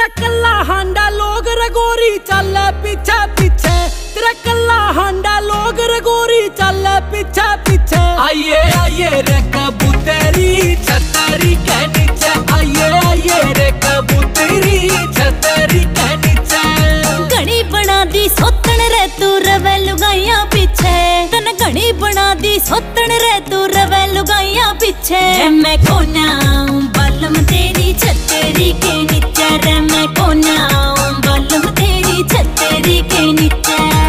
तेरा कल्ला हांडा लोग रगोरी चल पीछे पीछे, तेरा कल्ला हांडा लोग रगोरी चल पीछे पीछे। आइए आइए रे कबूतरी छतरी के नीचे, आइए आइए रे कबूतरी छतरी के नीचे। घड़ी बना दी सोतन रे तू रवे लुगाइया पीछे, तन घड़ी बना दी सोतन रे तू रवे लुगाइया पीछे। मैं कोना बालम तेरी छतरी के नीचे रे, मैं कोना बालम तेरी छतरी के नीचे।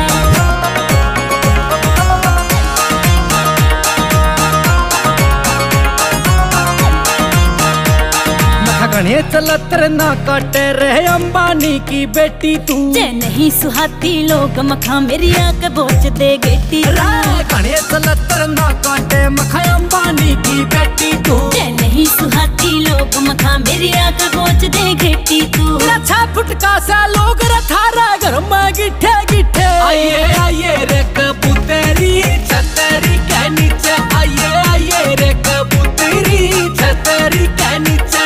घने चलत ना काटे रहे अंबानी की बेटी तू, जे नहीं सुहाती लोग मखा मेरी आंख बोच दे गेटी। घने चलत ना काटे मखा अंबानी की बेटी तू, जे नहीं सुहाती लोग मखा मेरी आंख बोच दे गेटी तू। अच्छा फुटका सा लोग रथारा घर में गिठे गिठे। आइए आइए रे कबूतरी छतरी के नीचे, आइए आइए रे कबूतरी छतरी के नीचे।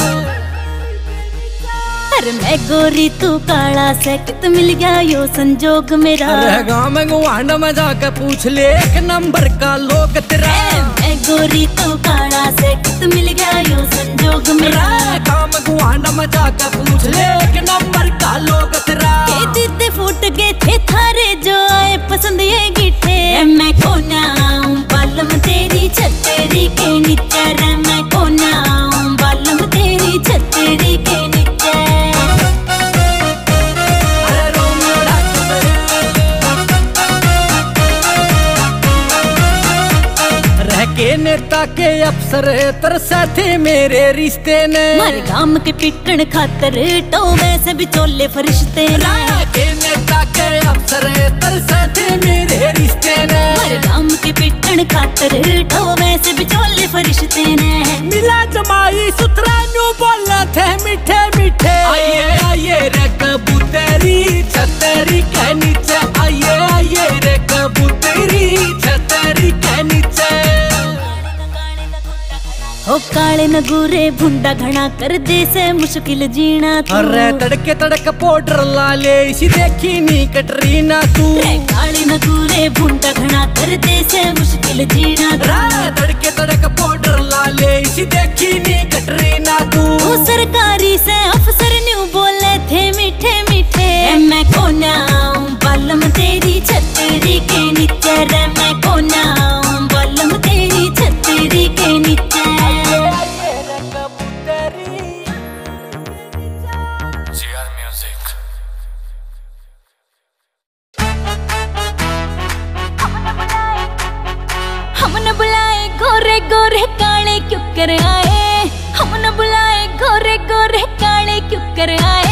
अरे मैं गोरी तू काला से कित मिल गया यो संजोग मेरा। अरे गाँव में गुआंड में जाकर पूछ ले एक नंबर का लोग तेरा। मैं गोरी तू काला से कित मिल गया यो संजोग मेरा। गाँव में गुआंड में जाकर पूछ ले एक नंबर का लोग तेरा। के दीदे फूट गए थे थारे जो आए पसंद ये गिठे। मैं कोना बालम तेरी छतरी के नीचे रे, मैं कोना बालम तेरी छतरी के नीचे। के नेता के अफसर तरसा थे मेरे रिश्ते ने, मारे गांव के पिटन खातर तो वैसे भी चोले फरिश्ते। के नेता के अफसर तरसा थे मेरे रिश्ते ने, मारे गांव के पिटन खातर तो वैसे भी चोले फरिश्ते ने। मिला जमाई सुथरा न्यू बोलना थे मीठे मीठे। आइए आइए रे कबूतरी छतरी के नीचे, आइए आइए रे कबूतरी छतरी के नीचे। हो काले नगूरे भुंडा घना कर दे से मुश्किल जीना तू। अरे तड़के तड़क पाउडर ला ले इसी देखी नी कटरीना तू। काले नगूरे भुंडा घना कर दे से मुश्किल जीना तू। तड़के तड़क पाउडर ला ले इसी देखी नी कटरीना तू। सरकारी से अफसर न्यू बोले थे मीठे मीठे। मैं कोना बालम तेरी छतरी के नीचे रे, मैं कोना बालम तेरी छतरी के नीचे। हमने बुलाए गोरे गोरे काले क्यों कर आए, हमने बुलाए गोरे गोरे काले क्यों कर आए।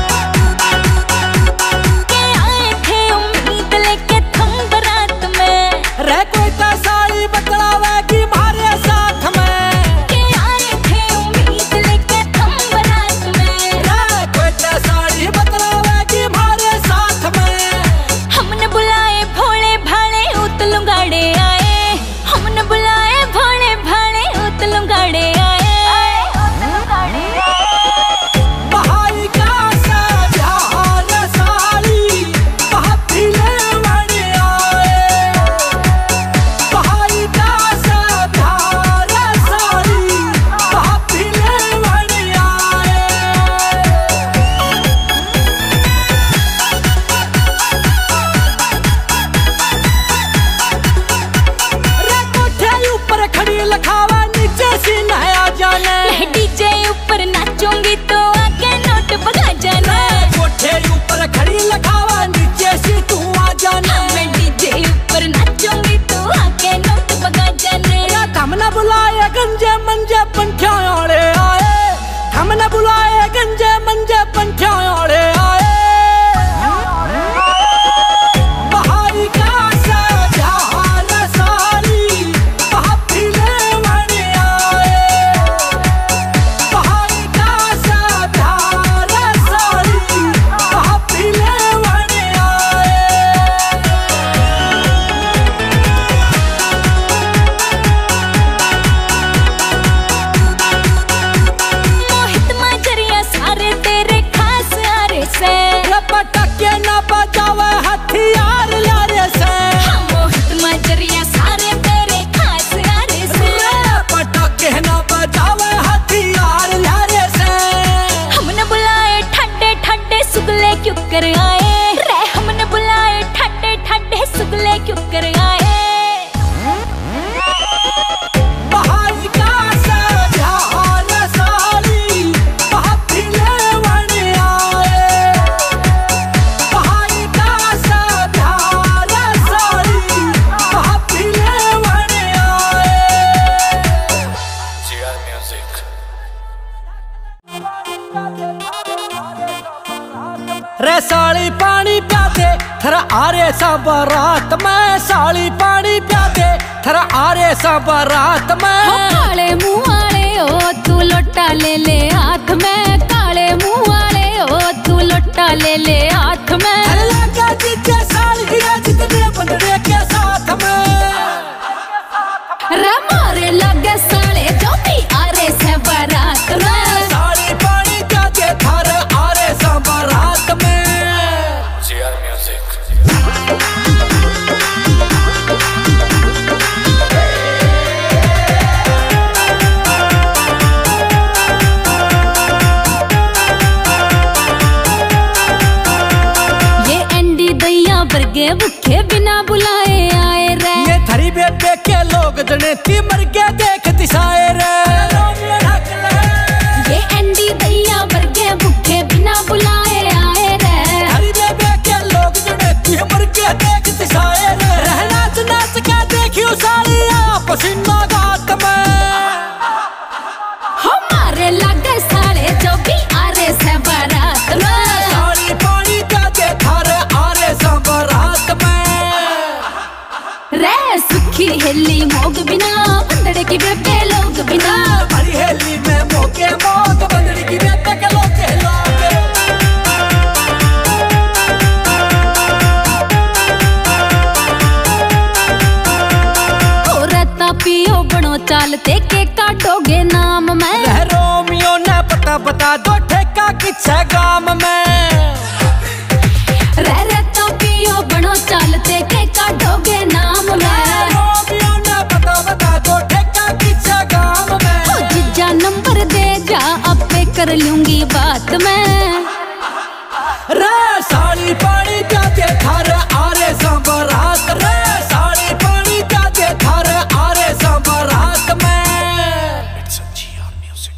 के आए थे उम्मीद लेके थम बरात में, आरे सा बारात में साली पानी प्या दे थरा आरे सा बारात में। काले मुंह वाले ओ तू लोटा ले ले हाथ में, काले मुंह वाले ओ तू लोटा ले ले हाथ में। लगा जीजे सालगिरह जितने बंदे के साथ में मारे लगे साले जो भी आरे से बारात में। साली पानी प्या दे थरा आरे सा बारात में। JR Music। बरगे भूखे बिना बुलाए आए रे, ये थरी बेबे के लोग जनेती मर के देखती साए रे। ये एंडी दैया बरगे भूखे बिना बुलाए आए रे, थरी बेबे के लोग जनेती मर के देखती साए रे। रहना नाच के देखियो सारी पसीना गात में। हमारे लगे साले जो भी आरे से बारात में। साली पानी का दे थारे आरे सा बारात में। रे सुखी हेली मोग बिना बंदड़े की बेबे लोग बिना, बड़ी हेली में मोके मोग बंदड़ी की बेबे के लोग के लोग। पियो बनो चालते के काटोगे नाम में। रोमियो ने पता बता दो ठेका किच्छे गाम में। रे तो पियो बनो चालते के काटोगे नाम में। रोमियो ने पता बता दो ठेका किच्छे गाम में। ओ जीजा नंबर दे जा अब पे कर लूंगी बात में। रे साली पानी का दे थारे आरे सा बारात रे। साली पानी का दे थारे आरे सा बारात में। JR Music।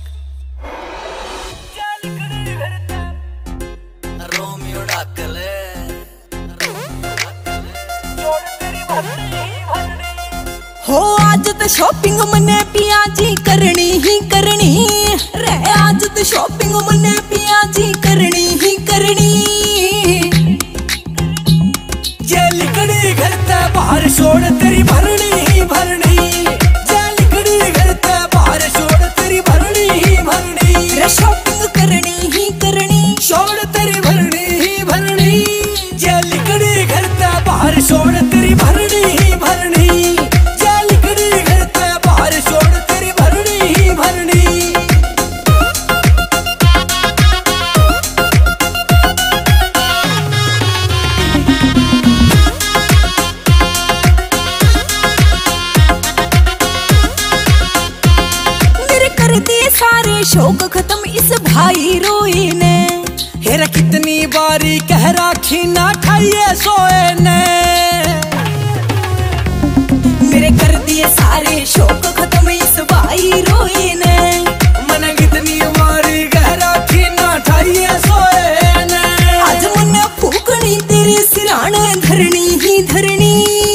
रोमियो डाकले हो आज तो शॉपिंग मने पिया जी करनी ही करनी रे। आज तो शॉपिंग मने पिया जी करनी ही करनी। ये लिकड़ी घर ते बाहर छोड़ तेरी भरनी ही भरनी। ये लिकड़ी घर ते बाहर छोड़ तेरी भरनी ही भरनी। रे शॉपिंग करनी ही करनी, छोड़ तेरी भरनी ही भरनी। ये लिकड़ी घर ते बाहर छोड़ तेरी भरनी ही भरनी। ये लिकड़ी घर ते बाहर छोड़ तेरी भरनी ही भरनी। मेरे कर दिए सारे शौक खत्म इस भाई रोए ने। हेरा कितनी बारी कह राखी ना खाइए सोए ने। मेरे कर दिए सारे शौक खत्म इस भाई रोए ने। मन कितनी बारी कह राखी ना खाइए सोए ने। आज मन फूकनी तेरे सिराने धरनी ही धरनी।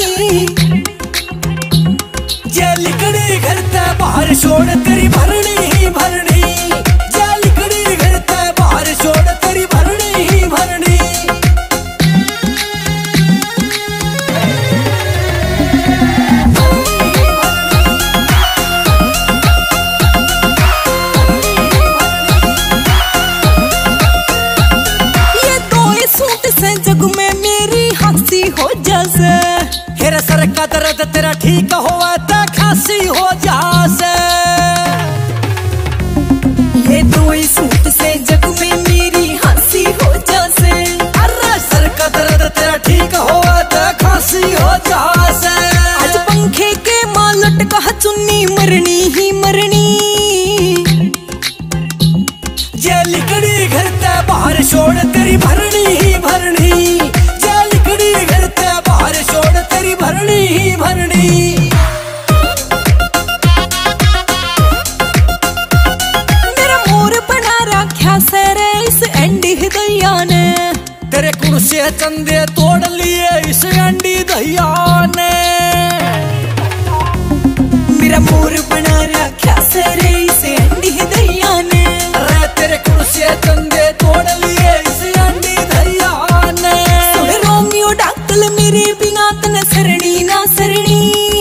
ये लिकड़ी घर ते बाहर छोड़ तेरी भरनी ही भरनी। ये लिकड़ी घर ते बाहर छोड़ तेरी भरनी ही भरनी। ये दो सूट से जग में मेरी हंसी हो जासे। हेरा सर का दर्द तेरा ठीक होवे ते खांसी हो जासे। ये दो सूट से जग में मेरी हंसी हो जासे। अरे सर का दर्द तेरा ठीक होवे ते खांसी हो जासे। आज पंखे के मां लटका चुन्नी मरनी ही मरनी। ये लिकड़ी घर ते बाहर छोड़ तेरी भरनी ही भरनी। ये लिकड़ी घर ते बाहर छोड़ तेरी भरनी ही भरनी। मेरा मोर बना रखा सरे इस एंडी दैया ने। तेरे कुर्से चंदे तोड़ लिए इस अंडी दहिया ने। मेरा मोर बना रखा सरे इस एंडी दैया ने। अरे तेरे कुर्से चंदे तोड़ लिए इस अंडी दहिया ने। रोमियो डाकल मेरे बिना तन सरणी ना सरणी।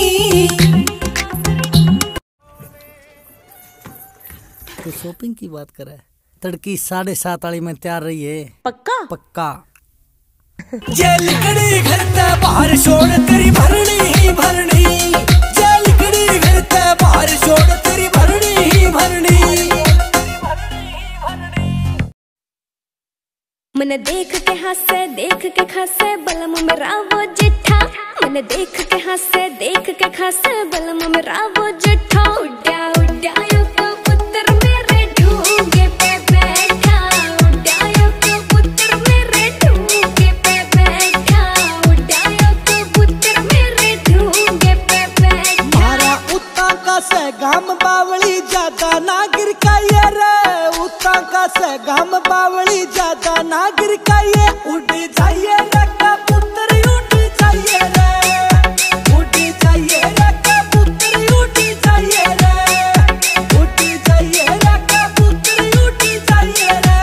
तो शॉपिंग की बात करे, तड़की 7:30 वाली में तैयार रही है। पक्का पक्का। जेल कड़ी घर ते बाहर छोड़ तेरी भरनी ही भरनी, जेल कड़ी घर ते बाहर छोड़ तेरी भरनी ही भरनी। मन देख के खासे बलम मेरा वो जिठा, मन देख के खासे बलम मेरा वो जिठा। उड्या उड्या यो कबूतर मेरे ढूंगे पे बैठा, उड्या यो कबूतर मेरे ढूंगे पे बैठा, उड्या यो कबूतर मेरे ढूंगे पे बैठा। मारा उता का से गाम बावली ज्यादा नागिर का ये रे, उता का से गाम बावली ज्यादा नागिर का ये। उड़ जाइए रे कबूतर उड़ जाइए रे, उड़ जाइए रे कबूतर उड़ जाइए रे, उड़ जाइए रे कबूतर उड़ जाइए रे।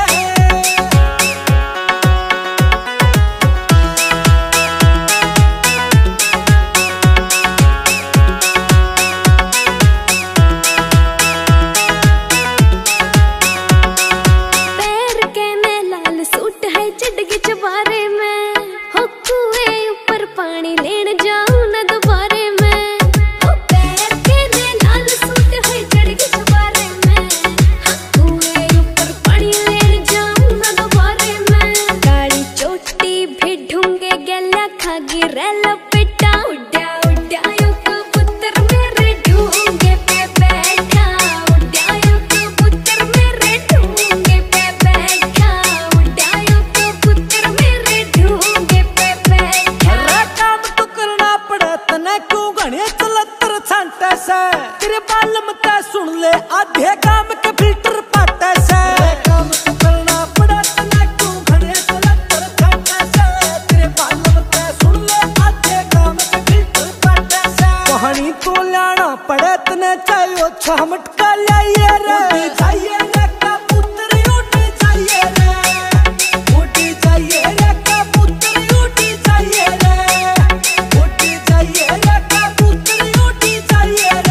पैर के में लाल सूट है चढ़ चबारे में, हो कुएं ऊपर पानी लेन जाऊं न दोबारे में। हो पैर के में लाल सूट है चढ़ चबारे में, हो कुएं ऊपर पानी लेन जाऊं न दोबारे में। गाड़ी चोटी भी ढूंगे गला खागी रेल पिटा। उड्या उड्या यो कबूतर मेरे ढूंगे पे बैठा, उड्या यो कबूतर मेरे ढूंगे पे बैठा, उड्या यो कबूतर मेरे ढूंगे पे बैठा। अरे काम तो करना पड़े तने क्यों घने चलतर छांटे से, तेरे बालम ते सुन ले आधे काम के फिल्टर पाटे से। काम तो करना पड़े तने क्यों घने चलतर छांटे से, तेरे बालम ते सुन ले आधे काम के फिल्टर पाटे से। कहानी तो लाना पड़े तने चाहे छह मटका लाइए रे, उड़ जाइए रे कबूतर उड़ जाइए रे, उड़ जाइए रे कबूतर उड़ जाइए रे, उड़ जाइए रे कबूतर उड़ जाइए रे।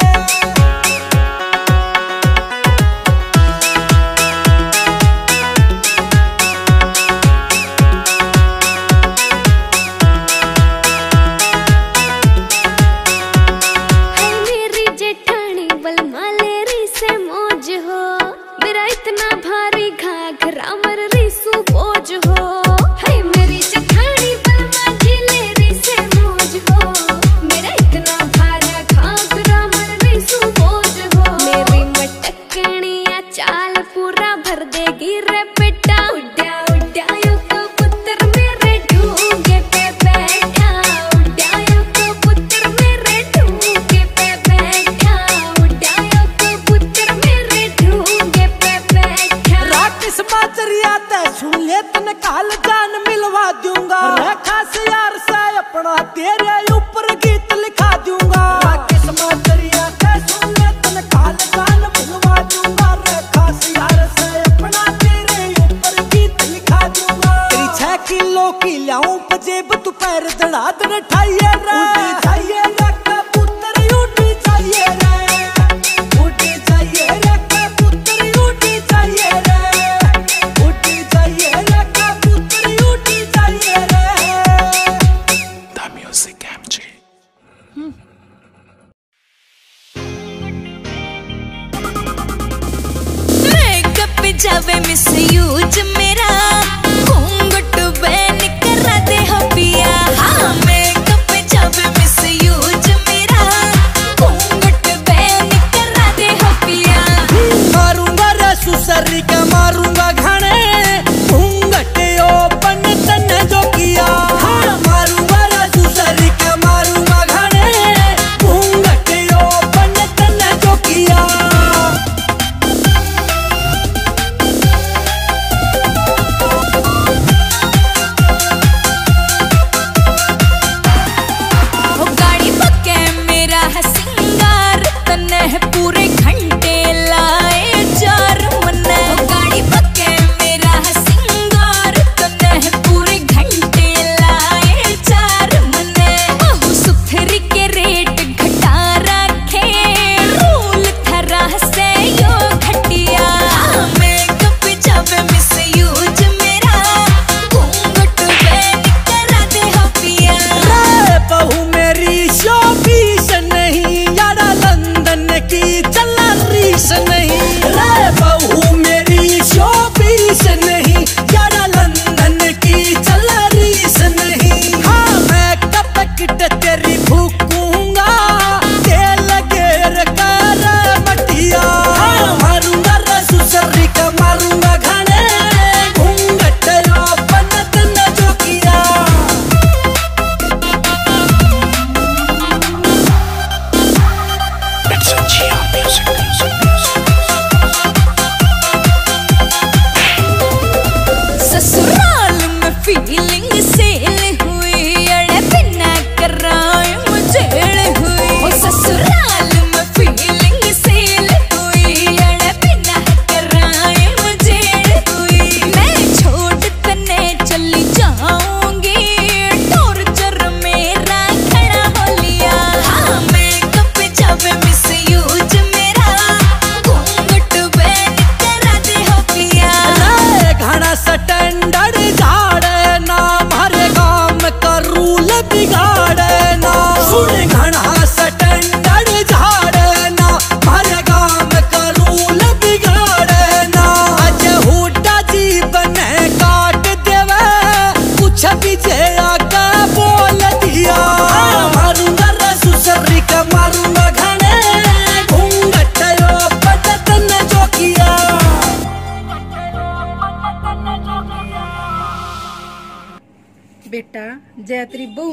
है मेरी जेठानी बलमा लेरी से मौज हो, मेरा इतना भारी घाघरा मर रिसू बोझ हो। है मेरी जेठानी बलमा जी लेरी से मौज हो, मेरा इतना भारी घाघरा मर रिसू बोझ हो। मेरी मटकनिया चाल पूरा भर देगी रे बेटा। उड्या उड्या यो कबूतर मेरे ढूंगे पे बैठा, उड्या यो कबूतर मेरे ढूंगे पे बैठा, उड्या यो कबूतर मेरे ढूंगे पे बैठा। राकेश बाजरिया ते सुन ले तन काल जान मिलवा दूंगा, रेखा से यार से अपना तेरे ऊपर गीत लिखा दूंगा। राकेश बाजरिया ते सुन ले तन काल जान मिलवा दूंगा, रेखा से यार से अपना तेरे ऊपर गीत लिखा दूंगा। तेरी 6 किलो की लाऊं पजेब तू पैर दड़ा दड़ ठाइए रे, उड़ जाइए रे कबूतर उड़ जाइए रे, उड़ जाइए रे कबूतर उड़ जाइए रे, उड़ जाइए रे कबूतर उड़ जाइए रे। The Music MG. मेकअप जावे मिसयूज मेरा, घूंघट बैन करा दे हो पिया। हाँ मेकअप जावे मिसयूज मेरा, घूंघट बैन करा दे हो पिया। मारूंगा रे सुसरी का मारूंगा घाने, घूंघट ओपन तने जो किया। हाँ मारूंगा रे सुसरी का मारूंगा घाने, घूंघट ओपन तने जो किया।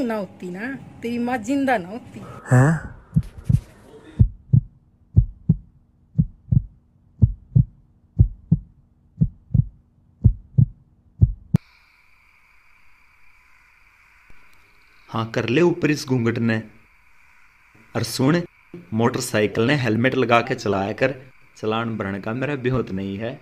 ना होती ना, तेरी माँ जिंदा ना होती। हैं? हाँ कर ले ऊपर इस घूंघट ने। और सुन, मोटरसाइकिल ने हेलमेट लगा के चलाया कर, चलान भरने का मेरा बेहोत नहीं है।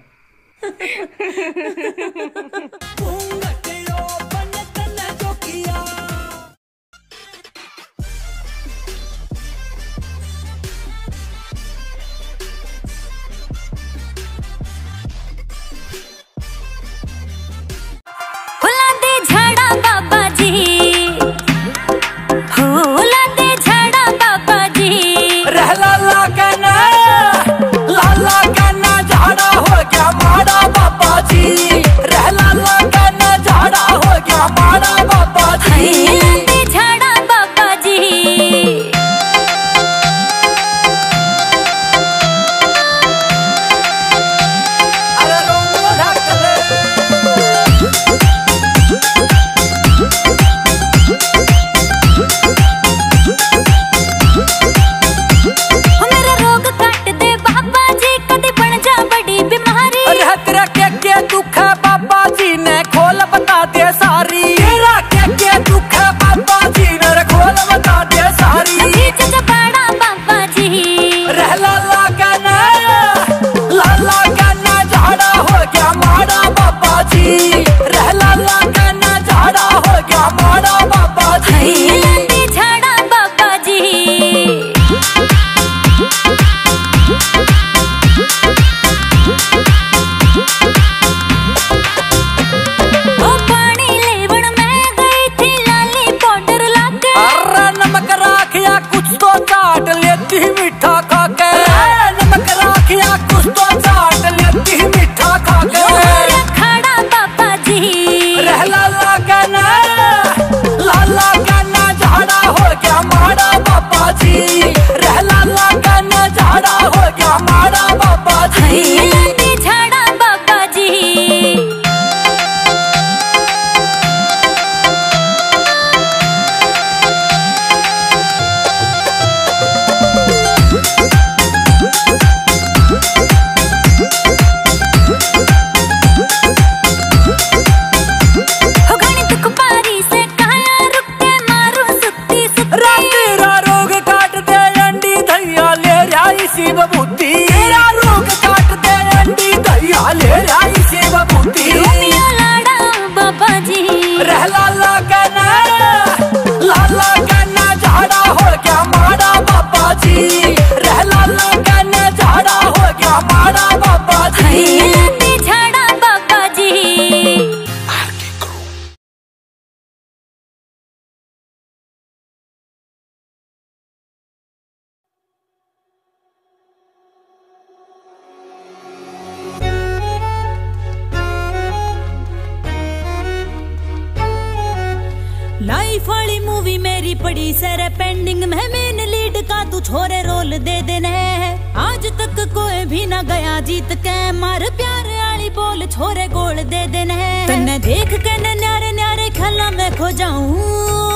लाइफ वाली मूवी मेरी पड़ी सर पेंडिंग में, मेन लीड का तू छोरे रोल दे देने है। आज तक कोई भी ना गया जीत के, मार प्यार वाली बोल छोरे गोल दे देने है। तन्ने देख के न न्यारे न्यारे ख्याला में खो जाऊं,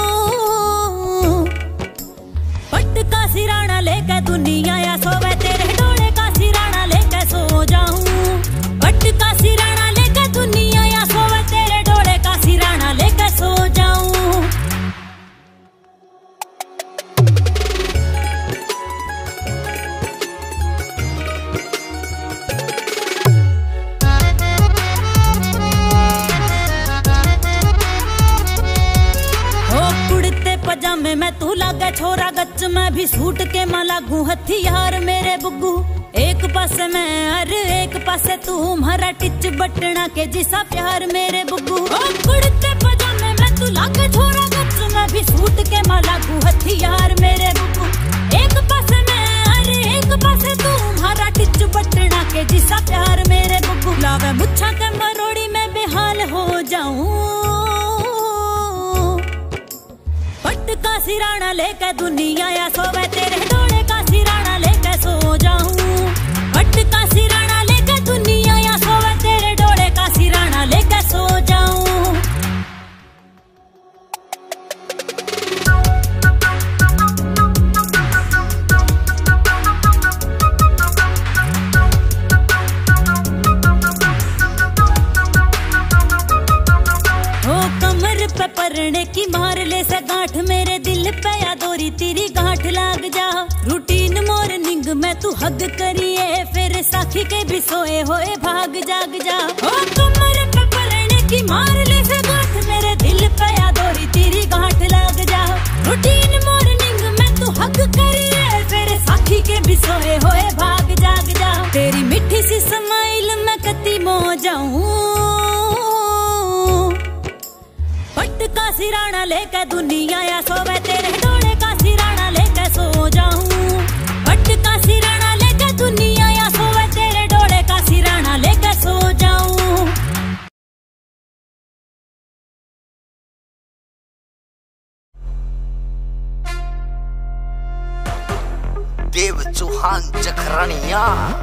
पट का सिराना लेके दुनिया या सोवे तेरे डोले का सिराना लेके सो जाऊं। पट का सिराना लेके दुनिया या सोवे तेरे डोले का सिराना लेके सो जाऊं। पजामे में तू लागे छोरा गच, मैं भी सूट के मां लागू हथियार मेरे बुग्गू। एक पासे मैं और एक पासे तू, हमारा टिच बटना के जिसा प्यार मेरे बुग्गू। कुड़ते पजामे में तू लागे छोरा गच, मैं भी सूट के मां लागू हथियार मेरे बुग्गू। एक पासे मैं और एक पासे तू, हमारा टिच बटना के जिसा प्यार मेरे बुग्गू। लावे मुच्छा के मरोड़ी में बेहाल हो जाऊं, पट का सिराना लेके दुनिया या सोवे तेरे डोले का सिराना लेके सो जाऊं। पट का सिराना लेके दुनिया या सोवे तेरे डोले का सिराना लेके सो जाऊं। मेरे दिल पे या दोरी तेरी गांठ लाग जा। रूटीन मॉर्निंग में तू हग करिए, फिर साखी के भी सोए होए भाग जाग जा। ओ कमर पे पलने की मार ले से गांठ, मेरे दिल पे या दोरी तेरी गांठ लाग जा। रूटीन मॉर्निंग में तू हग करिए, फिर साखी के भी सोए होए भाग जाग जा। तेरी मीठी सी स्माइल में कती मो जाऊं, पट का सिराना लेके दुनिया या सोवे, तेरे डोले का सिराना लेके सो जाऊं। पट का सिराना लेके दुनिया या सोवे, तेरे डोले का सिराना लेके सो जाऊं। देव चौहान जखरानिया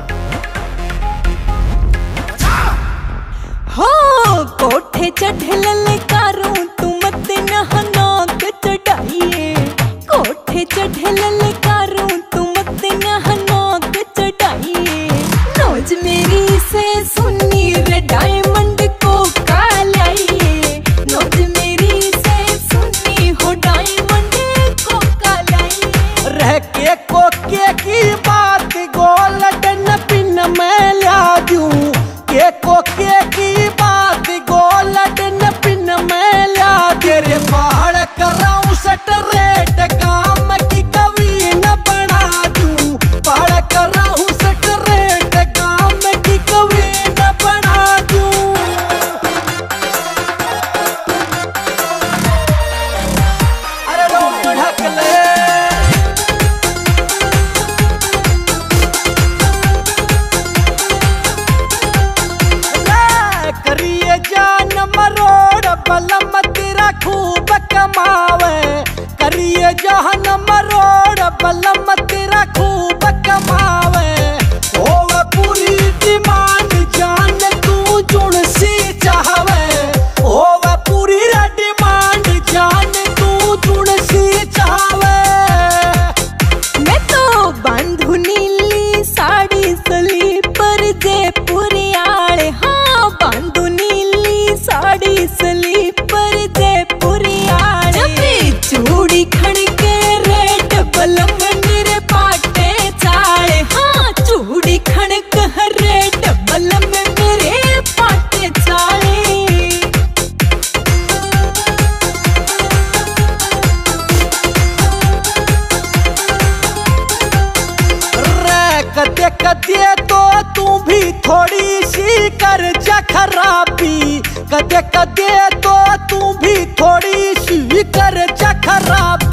हो कोठे चढ़े ललकारूं तू मत नाक चढ़ाइए। कोठे चढ़े ललकारूं तू मत नाक चढ़ाइए। नौज मेरी से सुनी रे डायमंड को कालाइए। नौज मेरी से सुनी हो डायमंड को कालाइए। रह के कोके की बात गोल्डन पिन में ला दूं, के कोके की बात गोल्डन पिन में ला। तेरे पहाड़ कराऊं सट रेट काम की कवि न बना दूं। पहाड़ कराऊं सट रेट काम की कवि न बना दूं। अरे लोग ढक ले करिए जान मरोड़ बलम तेरा खूब कमावे। करिए जान मरोड़ बलम तेरा खूब कमावे। होवे पूरी डिमांड जान तू जुड़ सी चाहवे। होवे पूरी डिमांड जान तू जुड़ सी चाहवे। मैं तो बांधू नीली साड़ी स्लीपर जयपुरी आड़े। हाँ बांधू नीली साड़ी स्लीपर जयपुरी आड़े। चूड़ी खड़के रेड बलम मेरे पाटे चाड़े। हाँ चूड़ी खड़क रेड बलम मेरे पाटे चाड़े। कदे कदे तो तू भी थोड़ी सी कर जा खराबी। कदे कदे तो तू भी थोड़ी सी कर जा खराबी।